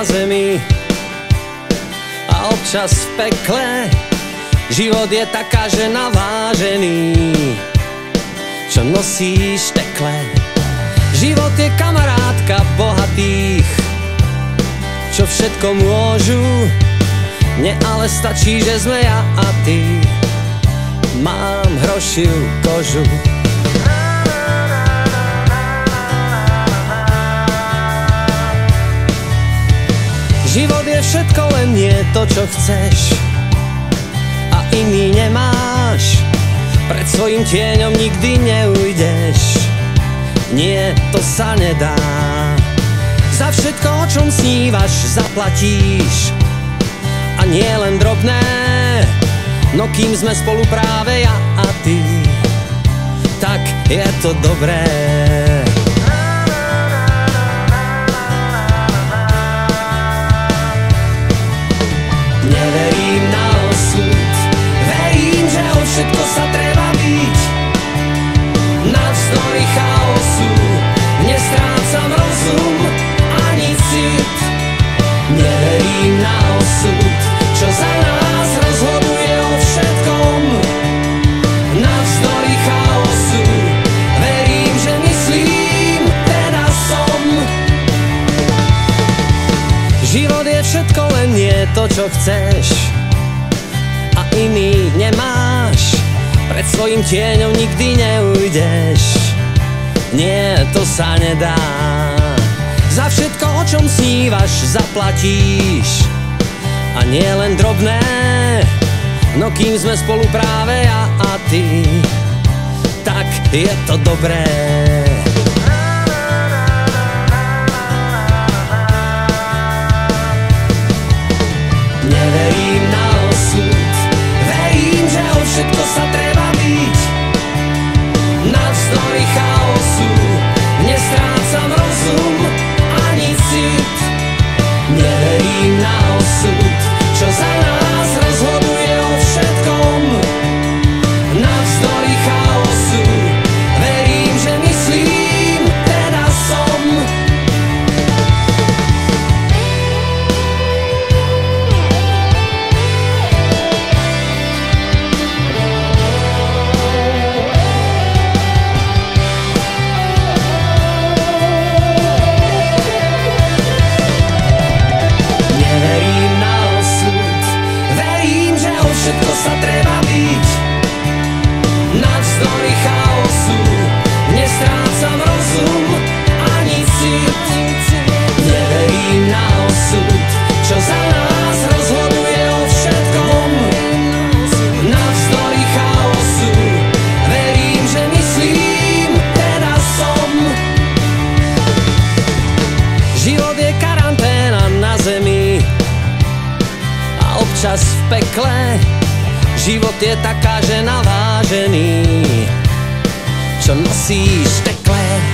na zemi a občas v pekle. Život je taká žena vážený, čo nosíš tekle. Život je kamarátka bohatých, čo všetko môžu. Mne ale stačí, že sme ja a ty. Mám hrošiu kožu. Život je všetko, len nie to, čo chceš a iný nemáš. Pred svojím tieňom nikdy neujdeš. Nie, to sa nedá. Za všetko, o čom snívaš, zaplatíš. A nie len drobné, no kým sme spolu práve ja a ty, tak je to dobré. Neverím na osud, verím, že o všetko sa treba byť. Navzdory chaosu nestrácam rozum ani cit. Neverím na osud, čo za nás rozhoduje o všetkom. Navzdory chaosu verím, že myslím, teda som. Život je všetko, len nie to, čo chceš a iný nemáš. Pred svojím tieňom nikdy neujdeš. Nie, to sa nedá. Za všetko, o čom snívaš, zaplatíš. A nie len drobné, no kým sme spolu práve ja a ty, tak je to dobré. Neverím na osud, verím, že o všetko sa treba byť. Navzdory chaosu nestrácam rozum ani cit. Neverím na osud, čo za nás rozhoduje o všetkom. Navzdory chaosu verím, že myslím, teda som. Všetko sa treba byť. Navzdory chaosu nestrácam rozum ani cit. Neverím na osud, čo za nás rozhoduje o všetkom. Navzdory chaosu verím, že myslím, teda som. Život je karanténa na zemi a občas v pekle. Život je taká žena vážený, čo nosíš tekle.